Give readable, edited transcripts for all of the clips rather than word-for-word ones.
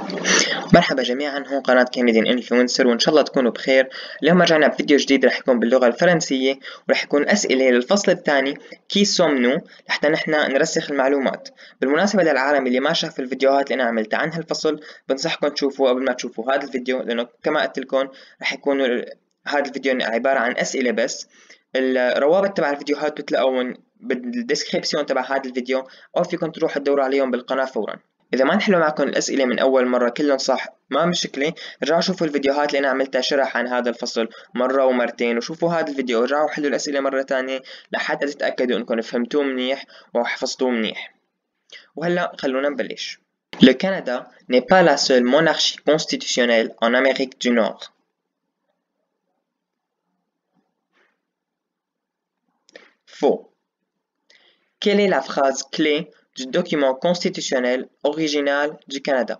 مرحبا جميعا، هون قناة كنديان انفلونسر، وان شاء الله تكونوا بخير. اليوم رجعنا بفيديو جديد رح يكون باللغة الفرنسية، ورح يكون أسئلة للفصل الثاني كي سومنو لحتى نحن نرسخ المعلومات. بالمناسبة للعالم اللي ما شاف الفيديوهات اللي أنا عملتها عن هالفصل، بنصحكم تشوفوا قبل ما تشوفوا هذا الفيديو، لأنه كما قلت لكم رح يكون هذا الفيديو عبارة عن أسئلة بس. الروابط تبع الفيديوهات بتلاقوهم بالديسكريبسيون تبع هذا الفيديو، أو فيكم تروحوا تدوروا عليهم بالقناة فورا. إذا ما انحلوا معكم الأسئلة من أول مرة كلهم صح، ما مشكلة، رجعوا شوفوا الفيديوهات اللي أنا عملتها شرح عن هذا الفصل مرة ومرتين، وشوفوا هذا الفيديو ورجعوا حلوا الأسئلة مرة تانية لحتى تتأكدوا أنكم فهمتوه منيح وحفظتوه منيح. وهلأ خلونا نبلش. Le Canada n'est pas la seule monarchie constitutionnelle en Amérique du Nord. Faux. Quelle est la phrase clé du document constitutionnel original du Canada?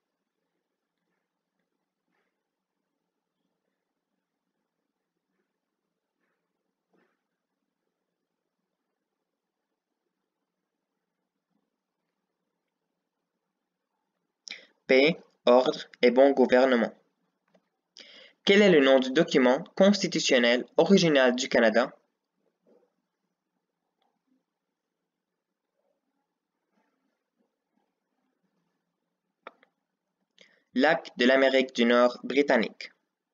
Paix, ordre et bon gouvernement. Quel est le nom du document constitutionnel original du Canada? L'acte de l'Amérique du Nord britannique.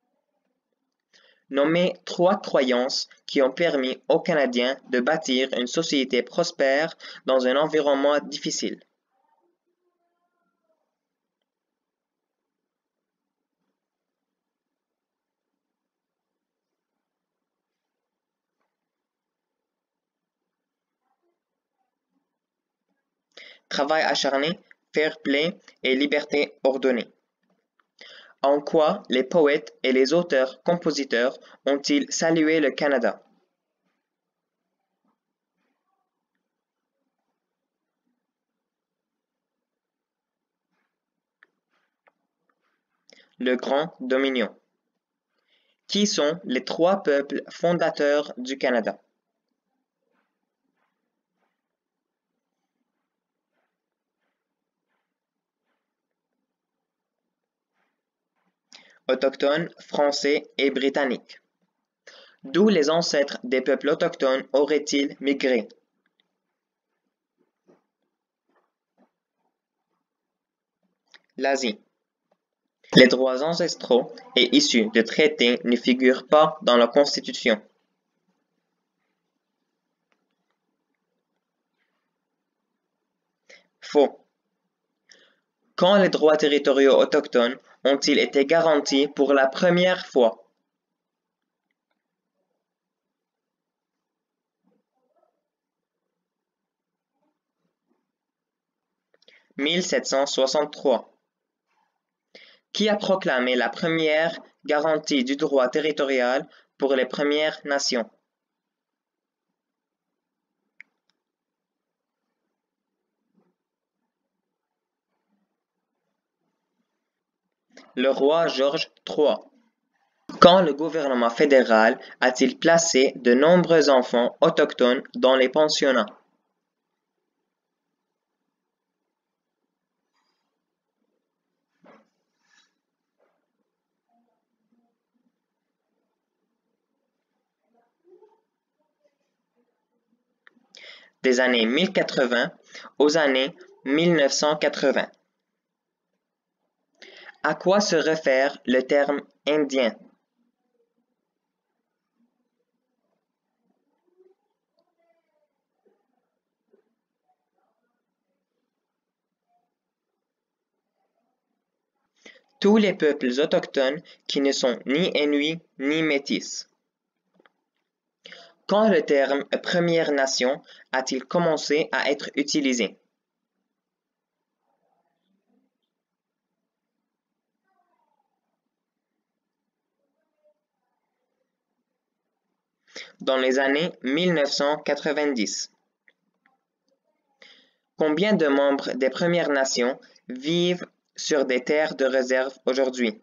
Nommez 3 croyances qui ont permis aux Canadiens de bâtir une société prospère dans un environnement difficile. Travail acharné, fair play et liberté ordonnée. En quoi les poètes et les auteurs-compositeurs ont-ils salué le Canada? Le Grand Dominion. Qui sont les 3 peuples fondateurs du Canada? Autochtones, Français et Britanniques. D'où les ancêtres des peuples autochtones auraient-ils migré? L'Asie. Les droits ancestraux et issus de traités ne figurent pas dans la Constitution. Faux. Quand les droits territoriaux autochtones ont-ils été garantis pour la première fois? « 1763. Qui a proclamé la première garantie du droit territorial pour les Premières Nations? Le roi George III. Quand le gouvernement fédéral a-t-il placé de nombreux enfants autochtones dans les pensionnats? Des années 1080 aux années 1980. À quoi se réfère le terme indien? Tous les peuples autochtones qui ne sont ni Inuits ni Métis. Quand le terme Première Nation a-t-il commencé à être utilisé? Dans les années 1990. Combien de membres des Premières Nations vivent sur des terres de réserve aujourd'hui?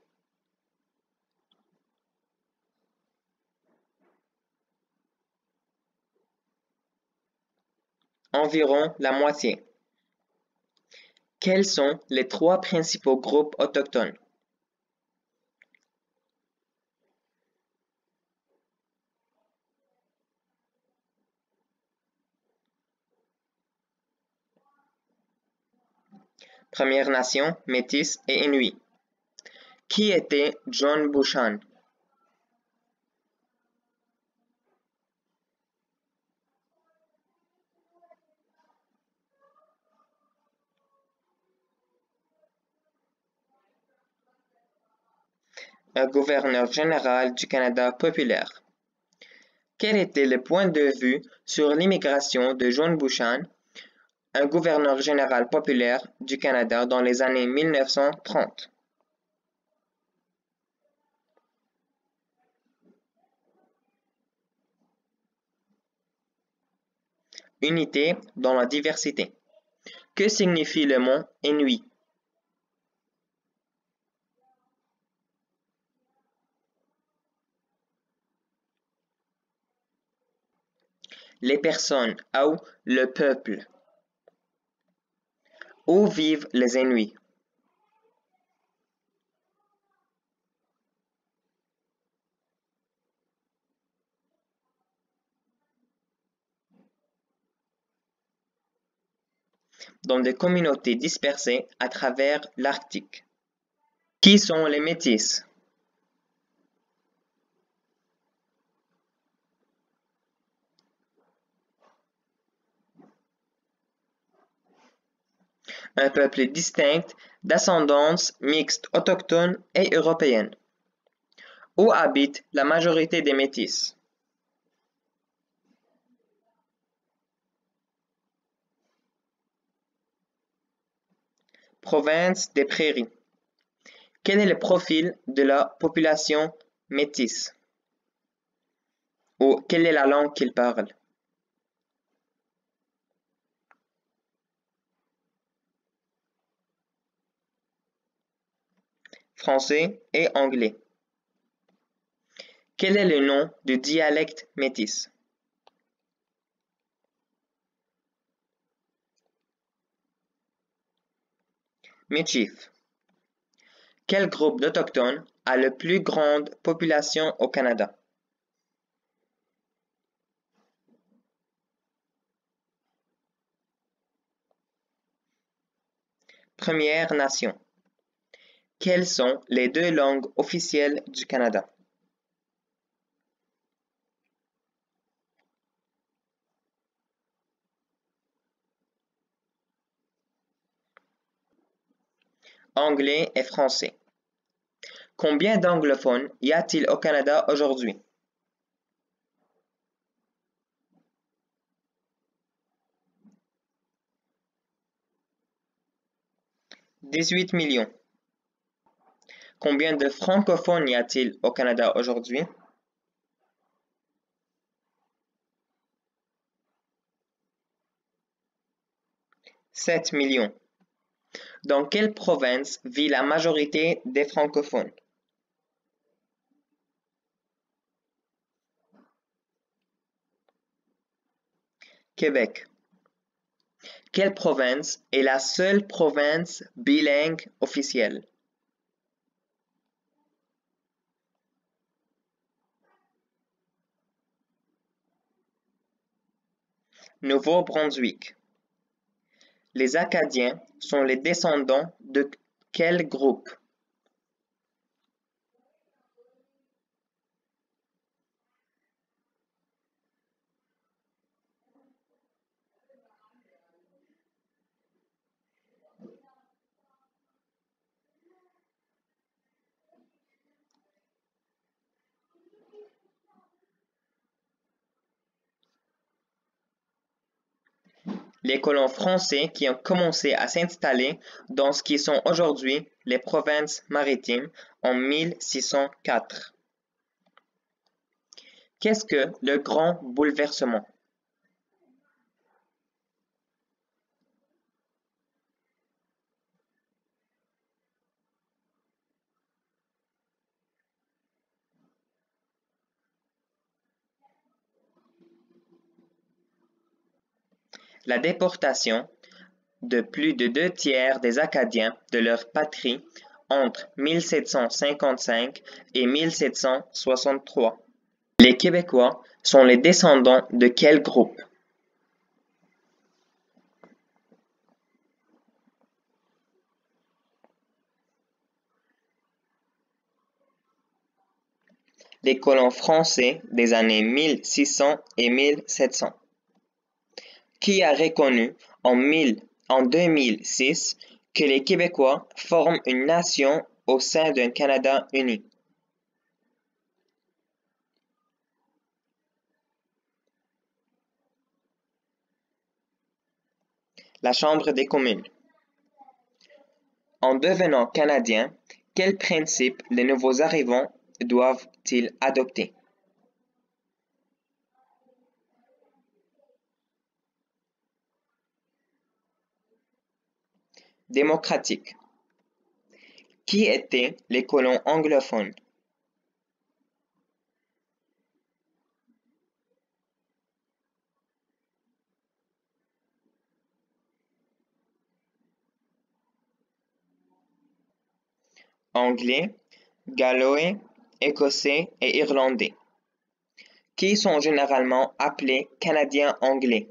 Environ la moitié. Quels sont les trois principaux groupes autochtones? Première Nation, Métis et Inuit. Qui était John Bushan? Un gouverneur général du Canada populaire. Quel était le point de vue sur l'immigration de John Bushan, un gouverneur général populaire du Canada dans les années 1930? Unité dans la diversité. Que signifie le mot Inuit? Les personnes ou le peuple. Où vivent les Inuits? Dans des communautés dispersées à travers l'Arctique. Qui sont les Métis? Un peuple distinct d'ascendance mixte autochtone et européenne. Où habite la majorité des Métis? Province des Prairies. Quel est le profil de la population métisse? Ou quelle est la langue qu'ils parlent? Français et anglais. Quel est le nom du dialecte métis? Michif. Quel groupe d'autochtones a la plus grande population au Canada? Première Nation. Quelles sont les deux langues officielles du Canada? Anglais et français. Combien d'anglophones y a-t-il au Canada aujourd'hui? 18 millions. Combien de francophones y a-t-il au Canada aujourd'hui? 7 millions. Dans quelle province vit la majorité des francophones? Québec. Quelle province est la seule province bilingue officielle? Nouveau-Brunswick. Les Acadiens sont les descendants de quel groupe? Les colons français qui ont commencé à s'installer dans ce qui sont aujourd'hui les provinces maritimes en 1604. Qu'est-ce que le grand bouleversement? La déportation de plus de 2/3 des Acadiens de leur patrie entre 1755 et 1763. Les Québécois sont les descendants de quel groupe? Les colons français des années 1600 et 1700. Qui a reconnu en 2006 que les Québécois forment une nation au sein d'un Canada uni? La Chambre des communes. En devenant Canadiens, quels principes les nouveaux arrivants doivent-ils adopter? Démocratique. Qui étaient les colons anglophones? Anglais, gallois, écossais et irlandais, qui sont généralement appelés Canadiens anglais.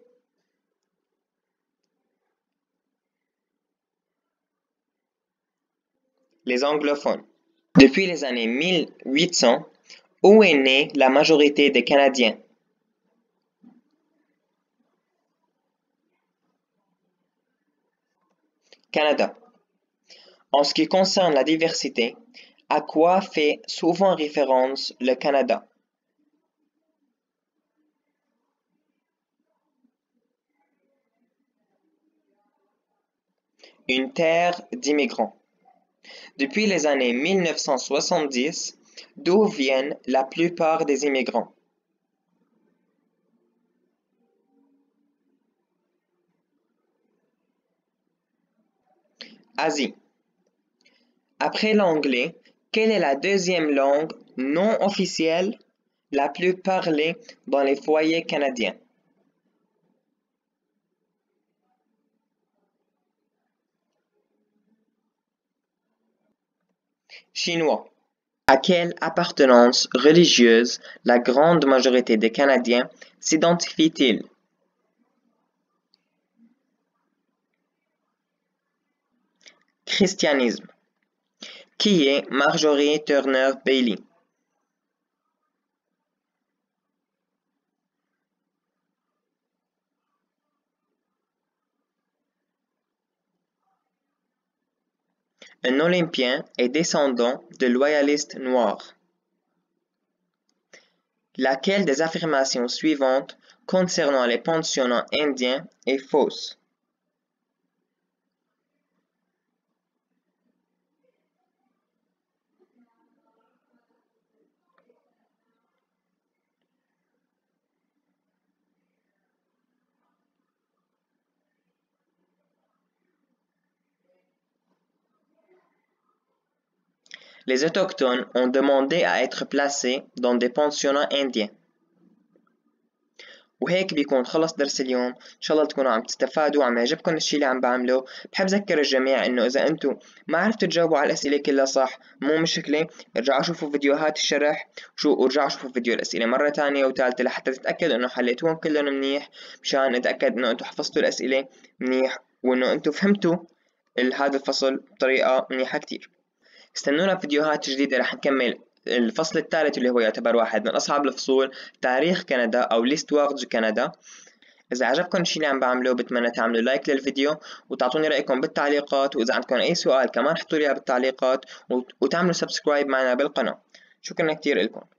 Les anglophones. Depuis les années 1800, où est née la majorité des Canadiens? Canada. En ce qui concerne la diversité, à quoi fait souvent référence le Canada? Une terre d'immigrants. Depuis les années 1970, d'où viennent la plupart des immigrants? Asie. Après l'anglais, quelle est la deuxième langue non officielle la plus parlée dans les foyers canadiens? Chinois. À quelle appartenance religieuse la grande majorité des Canadiens s'identifient-ils? Christianisme. Qui est Marjorie Turner Bailey? Un Olympien et descendant de loyalistes noirs. Laquelle des affirmations suivantes concernant les pensionnats indiens est fausse? Les autochtones ont demandé à être placés dans des pensionnats indiens. وهيك بيكون خلص درس اليوم. ان شاء الله تكونوا عم تستفادوا وعم يعجبكم الشيء اللي عم بعمله. بحب اذكر الجميع انه اذا انتم ما عرفتوا تجاوبوا على الاسئله كلها صح مو مشكله، ارجعوا شوفوا فيديوهات الشرح ورجعوا شوفوا فيديو الاسئله مره ثانيه وثالثه لحتى تتاكدوا انه حليتوهم كلهم منيح، مشان اتاكد انه انتم حفظتوا الاسئله منيح وانه انتم فهمتوا هذا الفصل بطريقه منيحه كتير. استنونا بفيديوهات جديدة رح نكمل الفصل الثالث اللي هو يعتبر واحد من أصعب الفصول، تاريخ كندا أو ليستواغ دو كندا. إذا عجبكم الشي اللي عم بعمله بتمنى تعملوا لايك للفيديو وتعطوني رأيكم بالتعليقات، وإذا عندكم أي سؤال كمان حطوا لي بالتعليقات وتعملوا سبسكرايب معنا بالقناة. شكرا كتير لكم.